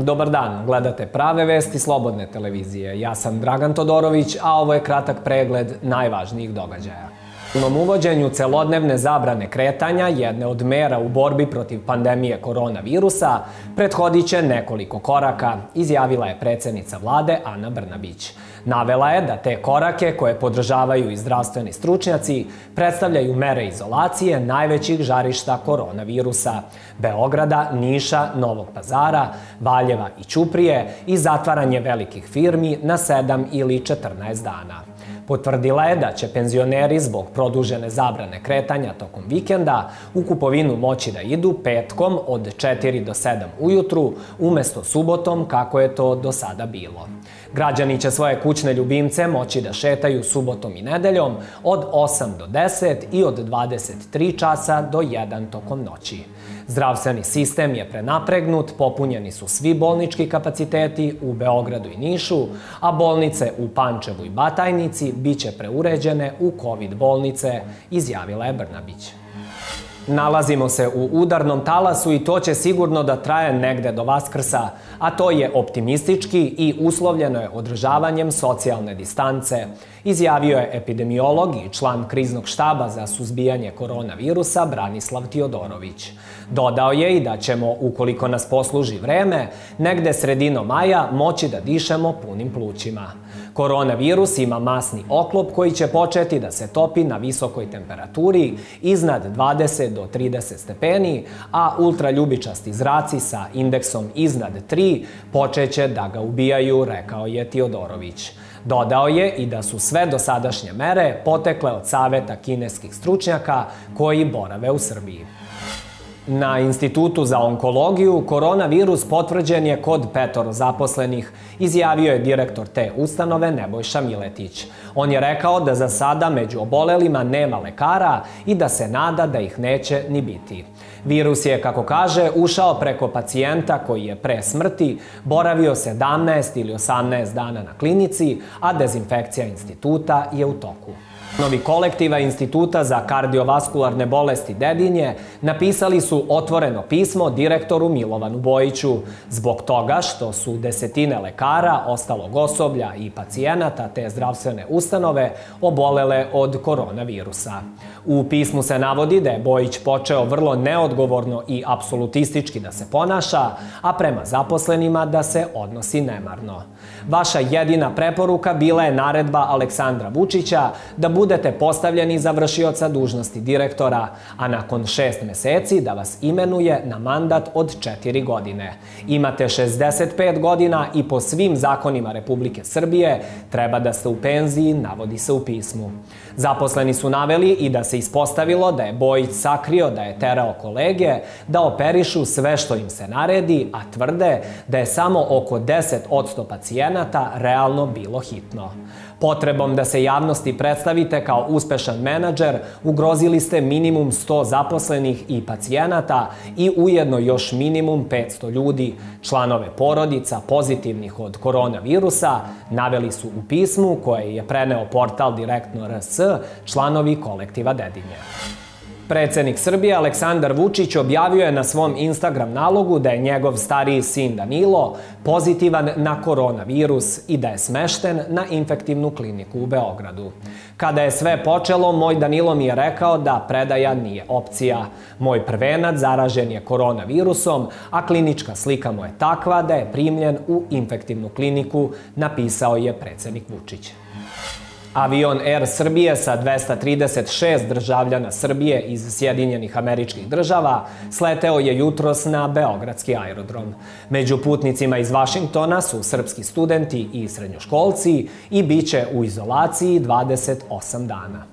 Dobar dan, gledate Prave vesti Slobodne televizije. Ja sam Dragan Todorović, a ovo je kratak pregled najvažnijih događaja. U uvođenju celodnevne zabrane kretanja, jedne od mera u borbi protiv pandemije koronavirusa, prethodit će nekoliko koraka, izjavila je predsjednica vlade Ana Brnabić. Navela je da te korake, koje podržavaju i zdravstveni stručnjaci, predstavljaju mere izolacije najvećih žarišta koronavirusa – Beograda, Niša, Novog Pazara, Valjeva i Ćuprije i zatvaranje velikih firmi na 7 ili 14 dana. Potvrdila je da će penzioneri zbog produžene zabrane kretanja tokom vikenda u kupovinu moći da idu petkom od 4 do 7 ujutru, umjesto subotom kako je to do sada bilo. Građani će svoje kućne ljubimce moći da šetaju subotom i nedeljom od 8 do 10 i od 23 časa do 1 tokom noći. Zdravstveni sistem je prenapregnut, popunjeni su svi bolnički kapaciteti u Beogradu i Nišu, a bolnice u Pančevu i Batajnici biće preuređene u COVID bolnice, izjavila je Brnabić. Nalazimo se u udarnom talasu i to će sigurno da traje negde do Vaskrsa, a to je optimistički i uslovljeno je održavanjem socijalne distance, izjavio je epidemiolog i član kriznog štaba za suzbijanje koronavirusa Branislav Tiodorović. Dodao je i da ćemo, ukoliko nas posluži vreme, negde sredinom maja moći da dišemo punim plućima. Koronavirus ima masni oklop koji će početi da se topi na visokoj temperaturi iznad 20 do 30 stepeni, a ultraljubičasti zraci sa indeksom iznad 3 počeće da ga ubijaju, rekao je Tiodorović. Dodao je i da su sve dosadašnje mere potekle od saveta kineskih stručnjaka koji borave u Srbiji. Na Institutu za onkologiju koronavirus potvrđen je kod 5 zaposlenih, izjavio je direktor te ustanove Nebojša Miletić. On je rekao da za sada među obolelima nema lekara i da se nada da ih neće ni biti. Virus je, kako kaže, ušao preko pacijenta koji je pre smrti boravio 17 ili 18 dana na klinici, a dezinfekcija instituta je u toku. Članovi kolektiva Instituta za kardiovaskularne bolesti Dedinje napisali su otvoreno pismo direktoru Milovanu Bojiću zbog toga što su desetine lekara, ostalog osoblja i pacijenata te zdravstvene ustanove obolele od koronavirusa. U pismu se navodi da je Bojić počeo vrlo neodgovorno i apsolutistički da se ponaša, a prema zaposlenima da se odnosi nemarno. Vaša jedina preporuka bila je naredba Aleksandra Vučića da budete postavljeni za vršioca dužnosti direktora, a nakon 6 meseci da vas imenuje na mandat od 4 godine. Imate 65 godina i po svim zakonima Republike Srbije treba da ste u penziji, navodi se u pismu. Zaposleni su naveli i da se ispostavilo da je Bojić sakrio da je terao kolege da operišu sve što im se naredi, a tvrde da je samo oko 10% pacijenata realno bilo hitno. Potrebom da se javnosti predstavite kao uspešan menadžer, ugrozili ste minimum 100 zaposlenih i pacijenata i ujedno još minimum 500 ljudi, članove porodica pozitivnih od koronavirusa, naveli su u pismu koje je preneo portal Direktno.rs članovi kolektiva Dedinje. Predsjednik Srbije Aleksandar Vučić objavio je na svom Instagram nalogu da je njegov stariji sin Danilo pozitivan na koronavirus i da je smešten na infektivnu kliniku u Beogradu. Kada je sve počelo, moj Danilo mi je rekao da predaja nije opcija. Moj prvenac zaražen je koronavirusom, a klinička slika mu je takva da je primljen u infektivnu kliniku, napisao je predsjednik Vučić. Avion Air Srbije sa 236 državljana Srbije iz Sjedinjenih Američkih Država sleteo je jutros na beogradski aerodrom. Među putnicima iz Vašingtona su srpski studenti i srednjoškolci i bit će u izolaciji 28 dana.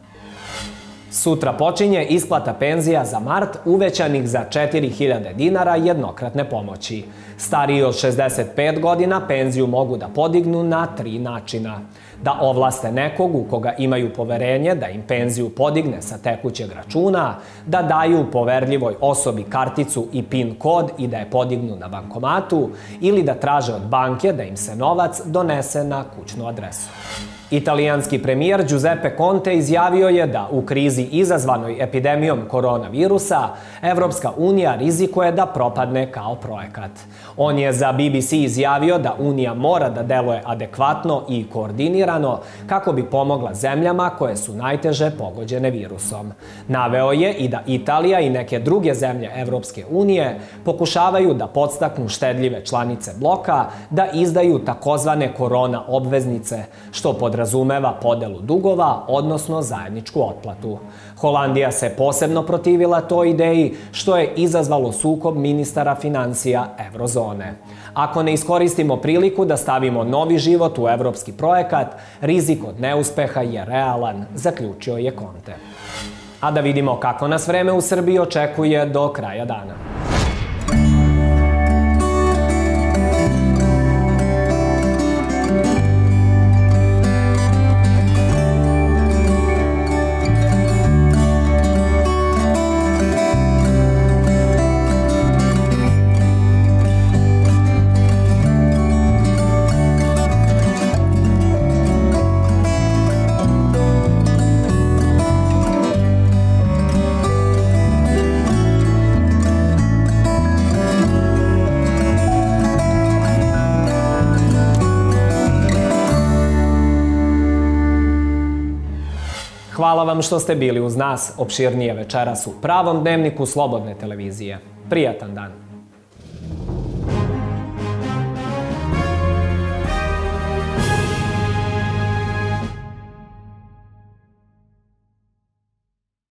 Sutra počinje isplata penzija za mart uvećanih za 4.000 dinara jednokratne pomoći. Stariji od 65 godina penziju mogu da podignu na 3 načina. da ovlaste nekog u koga imaju poverenje da im penziju podigne sa tekućeg računa, da daju poverljivoj osobi karticu i PIN kod i da je podignu na bankomatu ili da traže od banke da im se novac donese na kućnu adresu. Italijanski premijer Giuseppe Conte izjavio je da u krizi izazvanoj epidemijom koronavirusa Evropska unija rizikuje da propadne kao projekat. On je za BBC izjavio da Unija mora da deluje adekvatno i koordinirano kako bi pomogla zemljama koje su najteže pogođene virusom. Naveo je i da Italija i neke druge zemlje Evropske unije pokušavaju da podstaknu štedljive članice bloka da izdaju takozvane korona obveznice, što podrazumeva podelu dugova, odnosno zajedničku otplatu. Holandija se posebno protivila toj ideji, što je izazvalo sukob ministara financija Evrozone. Ako ne iskoristimo priliku da stavimo novi život u evropski projekat, rizik od neuspeha je realan, zaključio je Conte. A da vidimo kako nas vreme u Srbiji očekuje do kraja dana. Hvala vam što ste bili uz nas. Opširnije večeras u pravom dnevniku Slobodne televizije. Prijatan dan!